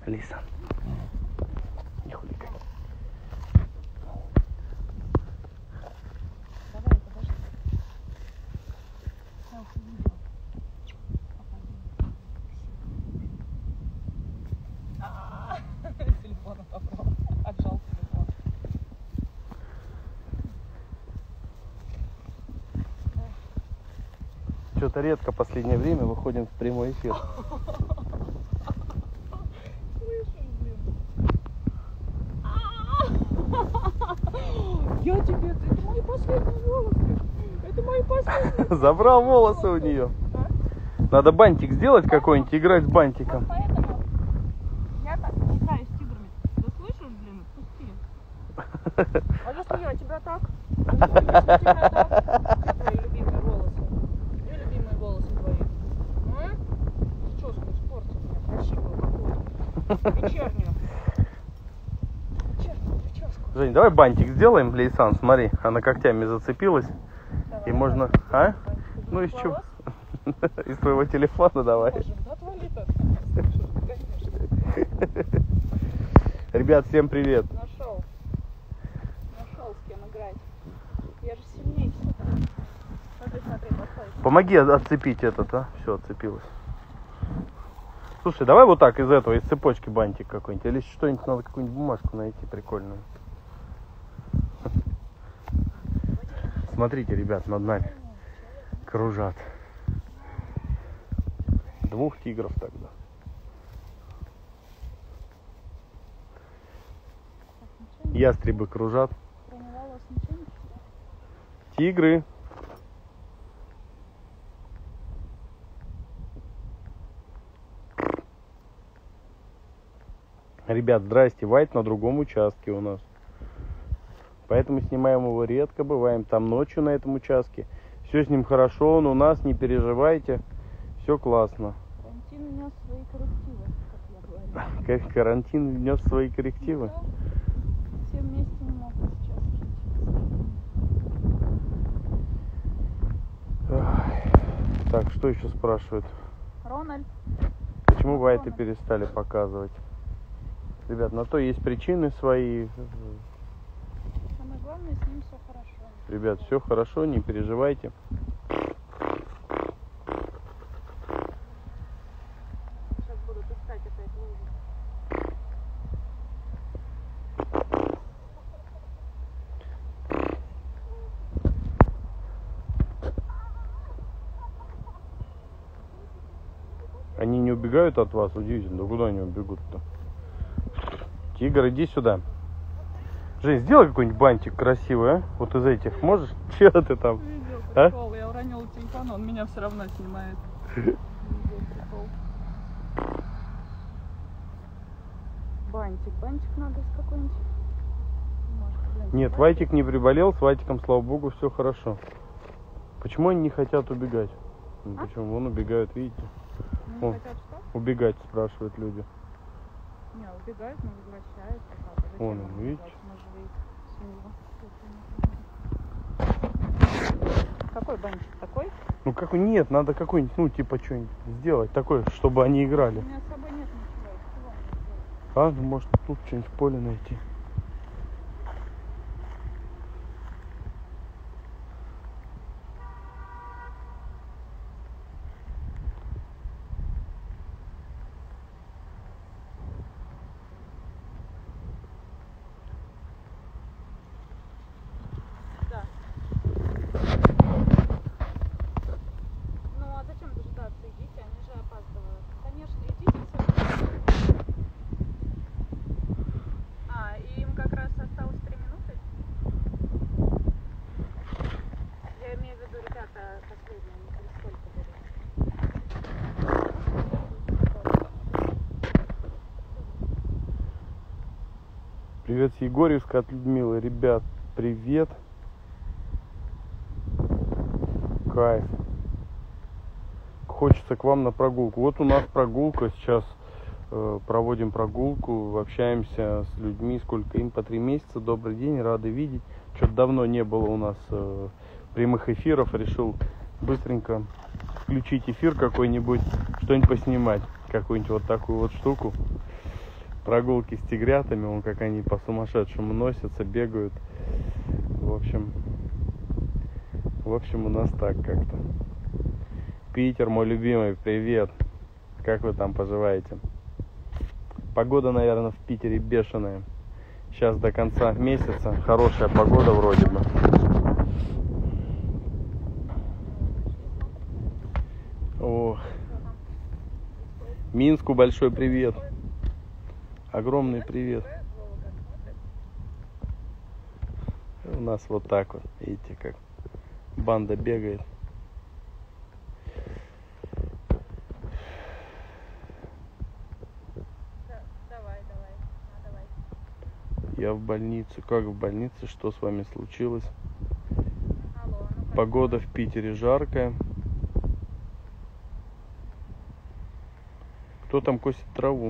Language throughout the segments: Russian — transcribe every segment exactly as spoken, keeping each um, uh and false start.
Лиса. Не хуликай. Давай, подожди. Селфи видео. Телефон попал. Отжал телефон. Что-то редко в последнее время выходим в прямой эфир. Я тебе, это мои последние волосы. Это мои последние. Забрал волосы у нее. А? Надо бантик сделать какой-нибудь, играть с бантиком. Вот поэтому я так не играю с тиграми. Ты слышишь, блин, отпусти. А если я тебя так? Если тебя так? Где твои любимые волосы? Где любимые волосы твои? А? Прическу испортил мне, красивую какую-то. Вечернюю. Вечернюю прическу. Жень, давай бантик сделаем, Лейсан, смотри, она когтями зацепилась. Давай, И можно, давай. а? Ну из чего? Из твоего телефона давай. Боже, отвали-то. Конечно. Ребят, всем привет. Нашел. Нашел с кем играть. Я же сильнее всех. Смотри, смотри, подходит. Помоги отцепить этот, а? Все, отцепилось. Слушай, давай вот так из этого, из цепочки бантик какой-нибудь. Или что-нибудь надо, какую-нибудь бумажку найти прикольную. Смотрите, ребят, над нами кружат. Двух тигров тогда. Ястребы кружат. Тигры. Ребят, здрасте. Вайт на другом участке у нас. Поэтому снимаем его редко. Бываем там ночью на этом участке. Все с ним хорошо, он у нас, не переживайте. Все классно. Карантин внес свои коррективы, как я говорю. Как карантин внес свои коррективы? Да. Все вместе не могут сейчас жить. Ах. Так, что еще спрашивают? Рональд. Почему вайты перестали показывать? Ребят, на то есть причины свои. Самое главное, с ним все хорошо. Ребят, все хорошо, не переживайте. Сейчас будут искать опять лужу. Они не убегают от вас, удивительно. Да куда они убегут-то? Тигр, иди сюда. Жень, сделай какой-нибудь бантик красивый, а? Вот из этих. Можешь? Че ты там? Видел А? прикол, я уронила телефон, он меня все равно снимает. Бантик, бантик надо с какой-нибудь. Нет, Вайтик не приболел, с Вайтиком, слава богу, все хорошо. Почему они не хотят убегать? Ну, А? почему? Вон убегают, видите? Не Вон, хотят что? убегать, спрашивают люди. Не, убегают, но возвращаются. Папа, зачем Вон, им видите? убегать? Мы же их семья. Какой бантик? Такой? Ну как нет, надо какой-нибудь, ну типа что-нибудь сделать такое, чтобы они играли. У меня с собой нет ничего. Чего мне сделать? А, ну может тут что-нибудь в поле найти. Да. Ну а зачем дожидаться? Идите, они же опаздывают. Конечно, идите все. А, и им как раз осталось три минуты? Я имею в виду, ребята, последние, они через сколько будут? Привет с Егорьевска от Людмилы. Ребят, привет. Кайф. Хочется к вам на прогулку. Вот у нас прогулка сейчас. Э, проводим прогулку, общаемся с людьми, сколько им, по три месяца. Добрый день, рады видеть. Что-то давно не было у нас э, прямых эфиров. Решил быстренько включить эфир какой-нибудь, что-нибудь поснимать. Какую-нибудь вот такую вот штуку. прогулки с тигрятами, вон как они по сумасшедшему носятся, бегают. В общем, в общем у нас так как-то. Питер, мой любимый, привет. Как вы там поживаете? Погода, наверное, в Питере бешеная. Сейчас до конца месяца хорошая погода вроде бы. Ох. Минску большой привет. Огромный привет. У нас вот так вот, видите, как банда бегает. Давай, давай, а, давай. Я в больнице. Как в больнице? Что с вами случилось? Алло, ну как? Погода в Питере жаркая. Кто там косит траву?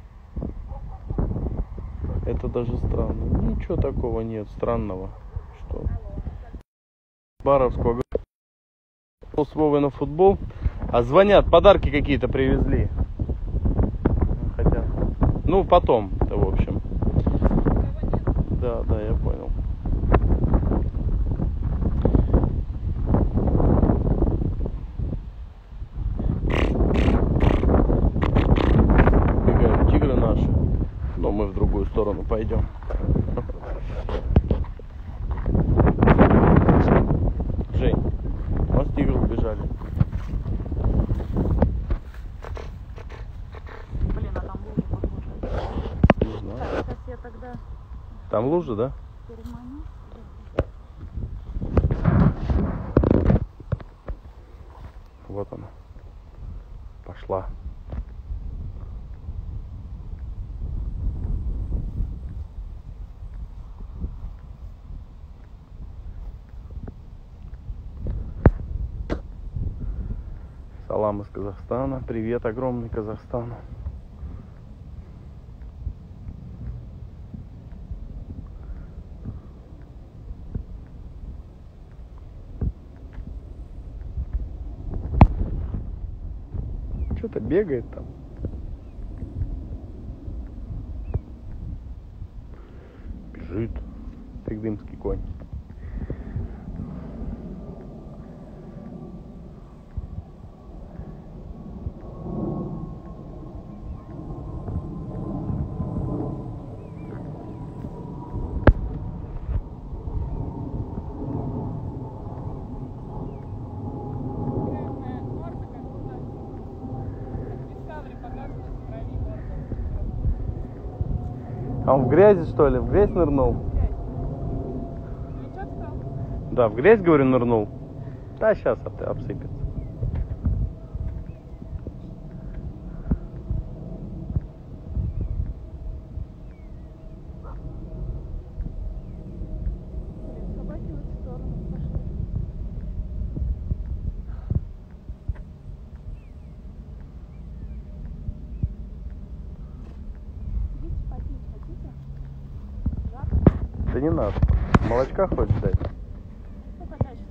Это даже странно. Ничего такого нет странного. Что? Алло. Баровского. С Вовой на футбол. А звонят, подарки какие-то привезли. Хотя. Ну, потом-то, в общем. Да, да, я понял. Бегают тигры наши. Но мы в другую сторону пойдем. Жень, у нас тигры убежали. Блин, а там лужа похоже. Не знаю. Так, сейчас я тогда Там лужа, да? переманю. Вот она. Пошла. Салам из Казахстана. Привет, огромный Казахстан. Что-то бегает там. Бежит. Тыгдымский конь. А он в грязи, что ли? В грязь нырнул? Да, в грязь, говорю, нырнул. Да, сейчас обсыпется. Собаки в эту сторону пошли. Идите попить хотите? Жарко? Да не надо. Молочка хочешь дать? Ну, когда я сейчас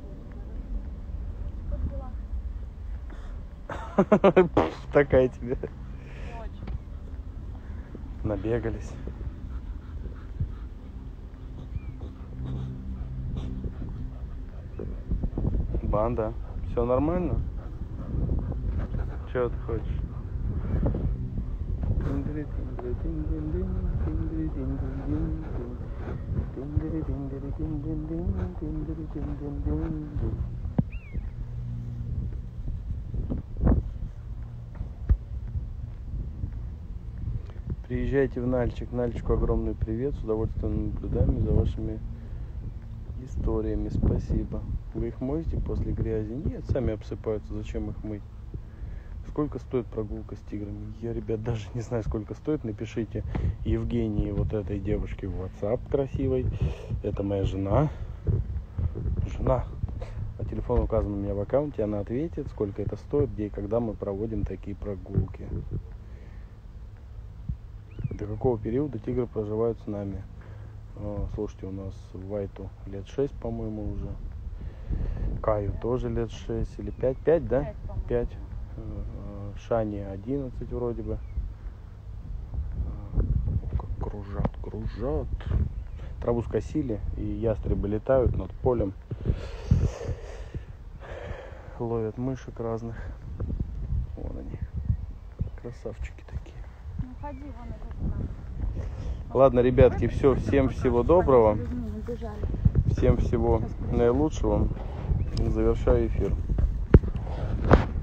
прикусываю. Как дела? Такая тебе. Очень. Набегались. Банда. Все нормально? Чего ты хочешь? Приезжайте в Нальчик. Нальчику огромный привет. С удовольствием наблюдаем за вашими историями. Спасибо. Вы их моете после грязи? Нет, сами обсыпаются. Зачем их мыть? Сколько стоит прогулка с тиграми? Я, ребят, даже не знаю, сколько стоит. Напишите Евгении, вот этой девушке, в WhatsApp красивой. Это моя жена. Жена. А телефон указан у меня в аккаунте. Она ответит, сколько это стоит, где и когда мы проводим такие прогулки. До какого периода тигры проживают с нами? О, слушайте, у нас Вайту лет шесть, по-моему, уже. Каю тоже лет шесть или пять. пять, да? пять. Шане одиннадцать вроде бы. Кружат, кружат. Траву скосили, и ястребы летают над полем. Ловят мышек разных. Вон они. Красавчики такие. Ну ходи, вон это. Ладно, ребятки, все. Всем всего доброго. Набежали. Всем всего наилучшего. Завершаю эфир.